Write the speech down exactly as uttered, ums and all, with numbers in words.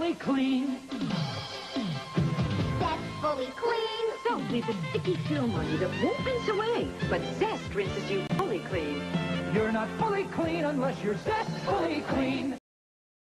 fully clean. Zestfully clean. Soap leaves a sticky film on you that won't rinse away, but Zest rinses you fully clean. You're not fully clean unless you're zestfully clean.